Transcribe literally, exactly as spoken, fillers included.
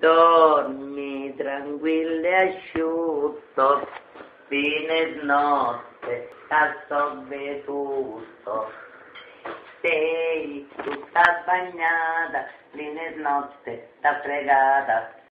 Dormi tranquillo e asciutto, fine notte, sta vetuto. Sei tutta bagnata, fine notte, sta fregata.